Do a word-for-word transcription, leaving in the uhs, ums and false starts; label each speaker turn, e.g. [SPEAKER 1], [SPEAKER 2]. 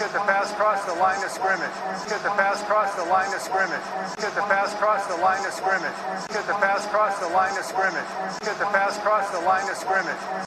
[SPEAKER 1] Get the pass across the line of scrimmage. Get the pass across the line of scrimmage. Get the pass across the line of scrimmage. Get the pass across the line of scrimmage. Get the pass across the line of scrimmage.